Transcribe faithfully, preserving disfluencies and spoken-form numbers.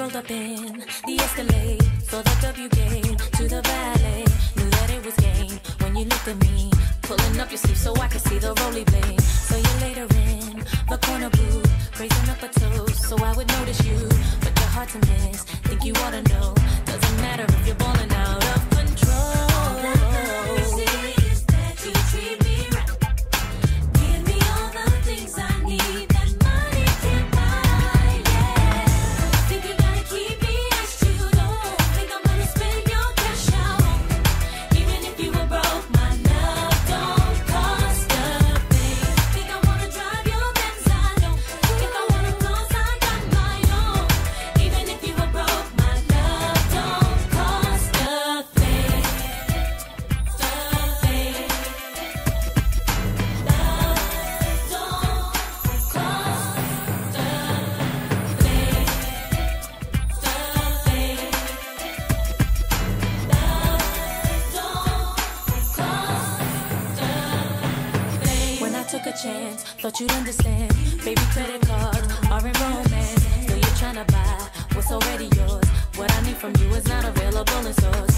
rolled up in the Escalade, saw the W game to the valet. Knew that it was game when you looked at me, pulling up your sleeve so I could see the roly blade. So you later in the corner booth, raising up a toast so I would notice you, but you're hard to miss. Think you ought to know, doesn't matter if you're balling out of control. All that I see is that you treat me right. Give me all the things I need that money can't buy. Yeah, think you gotta keep me as you don't think I'm gonna spend your cash out. Even if you were broke, my love don't cost a thing. Think I wanna drive your Benz, I don't. If I wanna close, I got my own. Even if you were broke, my love don't cost a thing. A thing. Love don't cost a thing. When I took a chance, thought you'd understand. Baby, credit cards are in romance. Still you're trying to buy what's already yours. What I need from you is not available in stores.